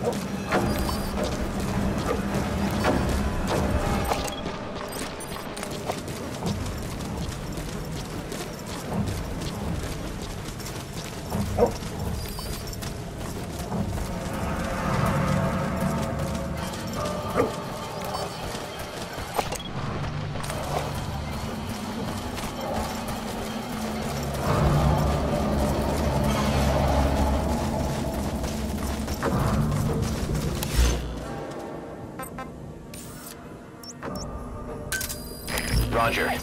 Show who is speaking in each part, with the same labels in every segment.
Speaker 1: Roger.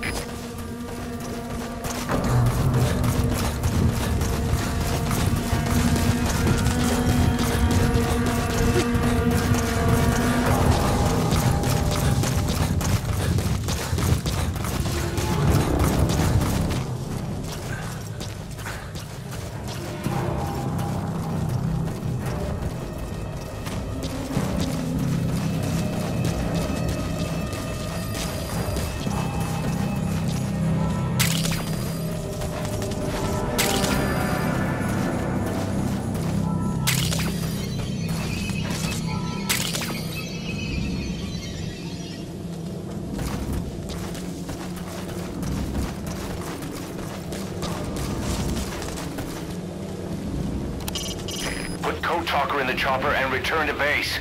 Speaker 1: Put Code Talker in the chopper and return to base.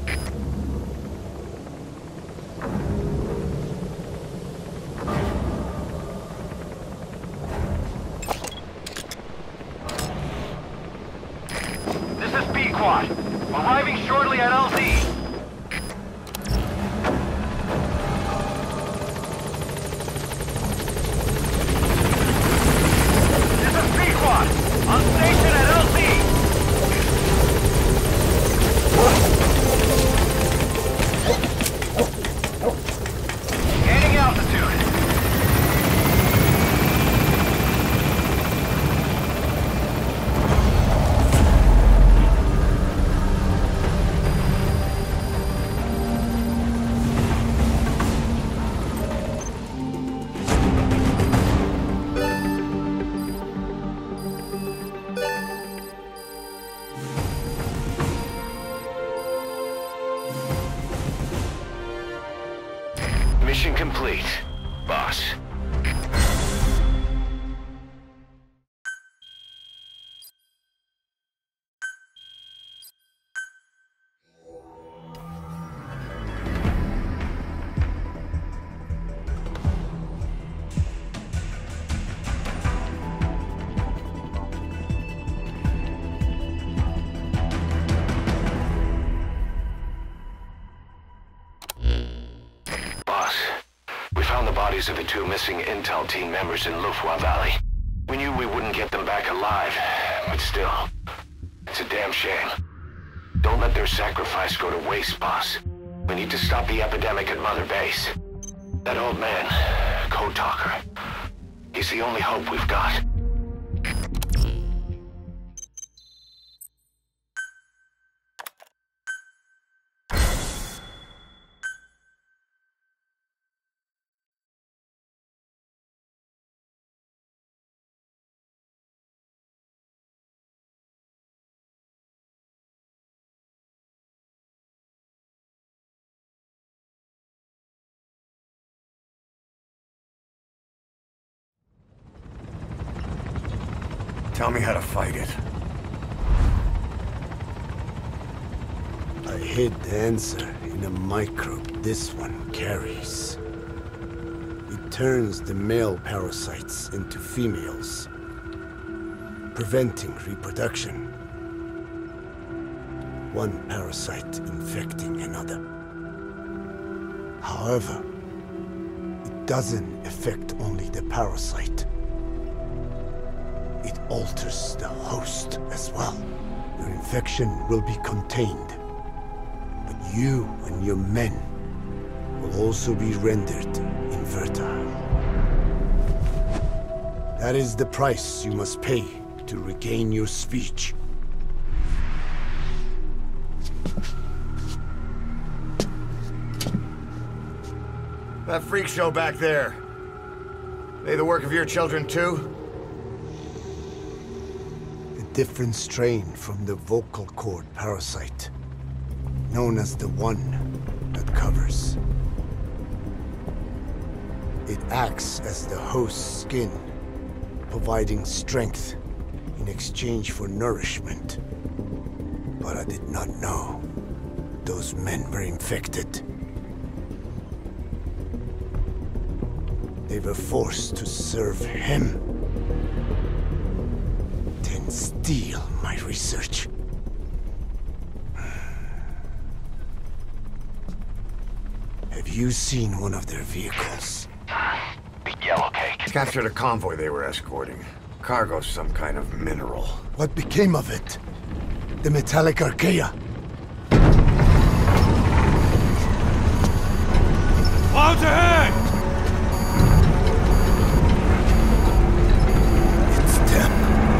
Speaker 1: This is Pequod. Arriving shortly at LZ. This is Pequod. On station at LZ. Gaining altitude. Mission complete, boss. Bodies of the two missing Intel team members in Lufwa Valley. We knew we wouldn't get them back alive, but still, it's a damn shame. Don't let their sacrifice go to waste, boss. We need to stop the epidemic at Mother Base. That old man, Code Talker, he's the only hope we've got.
Speaker 2: Tell me how to fight it.
Speaker 3: I hid the answer in a microbe this one carries. It turns the male parasites into females, preventing reproduction. One parasite infecting another. However, it doesn't affect only the parasite. It alters the host as well. Your infection will be contained, but you and your men will also be rendered infertile. That is the price you must pay to regain your speech.
Speaker 2: That freak show back there. They the work of your children too?
Speaker 3: The different strain from the vocal cord parasite, known as the One that covers. It acts as the host's skin, providing strength in exchange for nourishment. But I did not know those men were infected. They were forced to serve him, then steal my research. Have you seen one of their vehicles?
Speaker 1: The Yellow Cake.
Speaker 2: Captured a convoy they were escorting. Cargo's some kind of mineral.
Speaker 3: What became of it? The metallic Archaea?
Speaker 2: Clouds ahead!
Speaker 3: It's them.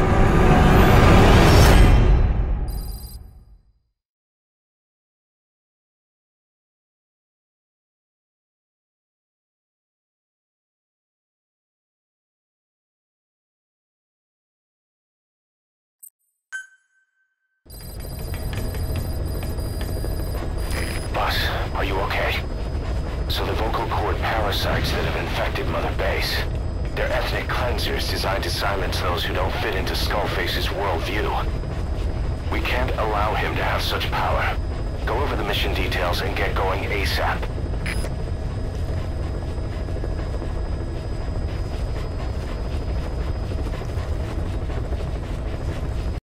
Speaker 1: Boss, are you okay? So the vocal cord parasites that have infected Mother Base, they're ethnic cleansers designed to silence those who don't fit into Skullface's worldview. We can't allow him to have such power. Go over the mission details and get going ASAP.